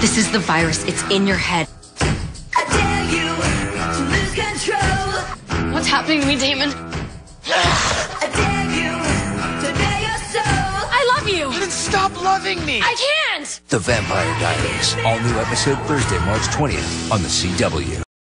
This is the virus. It's in your head. I dare you to lose control. What's happening to me, Damon? I dare you to bare your soul. I love you. Then stop loving me. I can't. The Vampire Diaries. All new episode Thursday, March 20th on the CW.